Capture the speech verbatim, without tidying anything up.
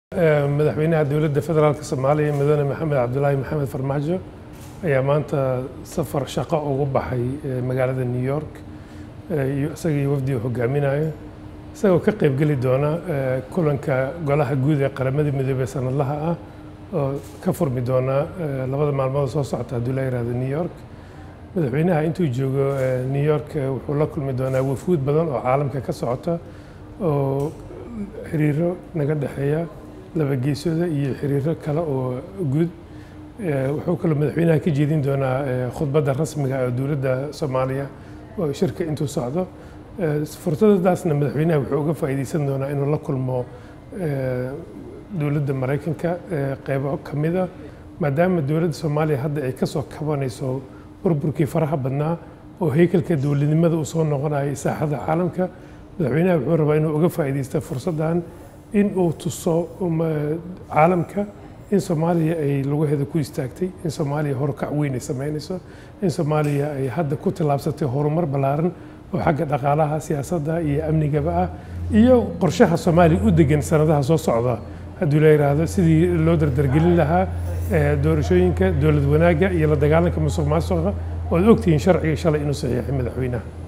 madaxweynaha dowladda federaalka Soomaaliya Mudane Maxamed Cabdullaahi Maxamed Farmaajo ayaa maanta safar shaqo ugu baxay magaalada New York isaga iyo wafdi hogaaminayo isagoo ka qayb gali doona kulanka golaha guud ee qaramada midoobay sanadlaha ah oo ka furmi doona labada maalmood soo socota hadii la yiraahdo New York madaxweynaha intuu joogo New York wuxuu la kulmi doonaa wafuud badan oo caalamka ka socota oo xiriiro naga dhaxeeya laba geesooda iyo xiriiro kale oo guud wuxuu kale madaxweynaha ka jeedin doonaa khudbadda rasmiga ah ee dowladda Soomaaliya oo shirka intuu socdo fursadaasna madaxweynaha wuxuu uga faa'iideysan doonaa inuu la kulmo dowladda Mareykanka qaybo kamid ah maadaama dowladda Soomaaliya hadda ay ka soo kabanayso burburkii faraha badnaa oo haykalka dowladnimada uu soo noqonayo saaxada caalamka madaxweynaha wuxuu rabaa inuu uga faa'iideysto fursadan in uu tuso caalamka in Soomaaliya ay lugaheeda ku istaagtay in Soomaaliya horkac weyn ay sameynayso in Soomaaliya ay hadda ku tilaabsatay horumar ballaaran oo xagga dhaqaalaha siyaasadda iyo amnigaba ah iyo qorshaha Soomaaliya u degan sanadaha soo socda haddii la yiraahdo sidii loo dardargelin lahaa doorashooyinka dowlad wanaagga iyo la dagaalanka musuqmaasuqa oo ogtihiin sharciga shalay inuu saxiixay madaxweynaha